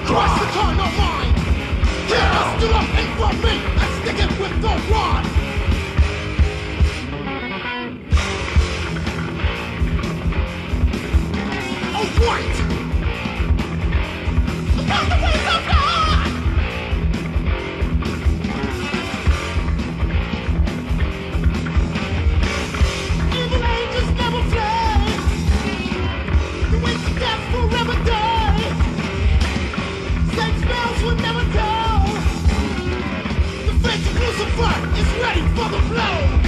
Crush the carnal mind. Tear us to the and from me and stick it with the rod. Oh, white. About the ways of God. Evil angels never fly. The wings of death forever die. Same spells will never tell. The fate of Lucifer is ready for the blow.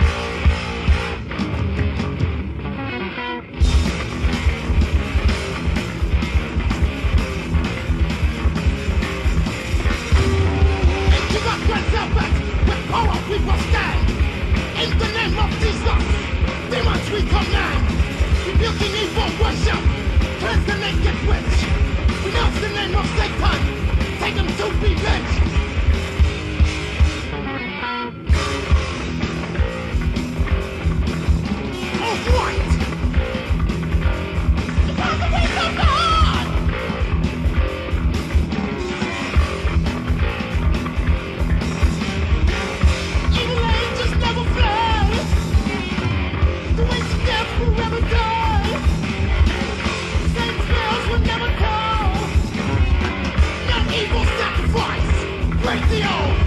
Into the great serpent, with power we will stand. In the name of Jesus, demons we command. Rebuking evil worship, cleanse the naked witch. Renounce the name of Satan, take him to be lynched. All right. About the ways of God. Evil angels never fly. The wings of death forever die. Same spells will never tell. No evil sacrifice. Break the oath.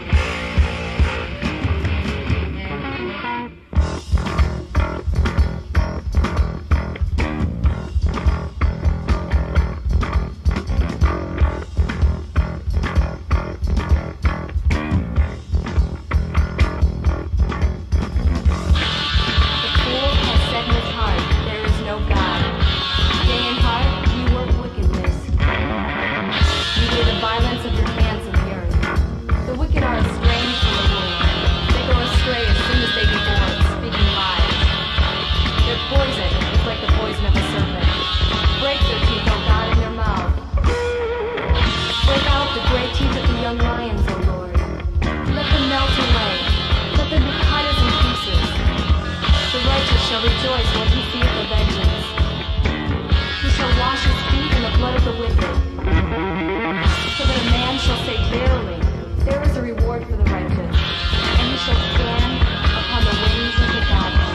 The fool has said in his heart, there is no God. Day and heart, you work wickedness. You do the violence of your hands in the earth. The wicked are estranged from the Lord. They go astray as soon as they be born, speaking lies. Their poison is like the poison of a serpent. Break their teeth, O God, in their mouth. Break out the great teeth of the young lions, O Lord. Let them melt away. Let them be cut as in pieces. The righteous shall rejoice when he seeth the vengeance. He shall wash his feet in the blood of the wicked, so that a man shall say verily, there is a reward for the righteous, and he shall stand upon the wings of the Godhead.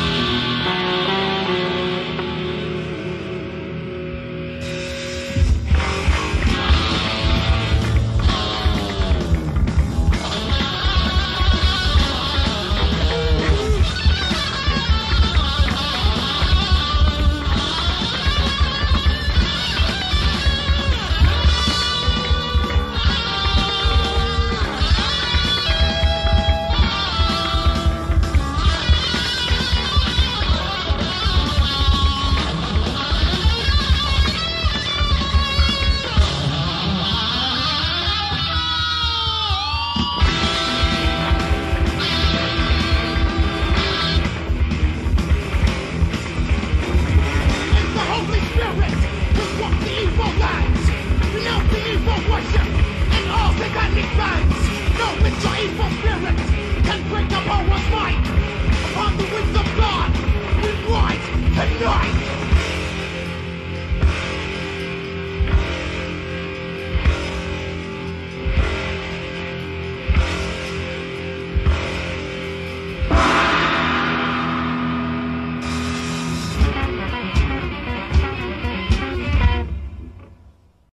It's the Holy Spirit who walks the evil lines. Renounce the evil worship and all satanic signs. Know that your evil spirit can break up our mind.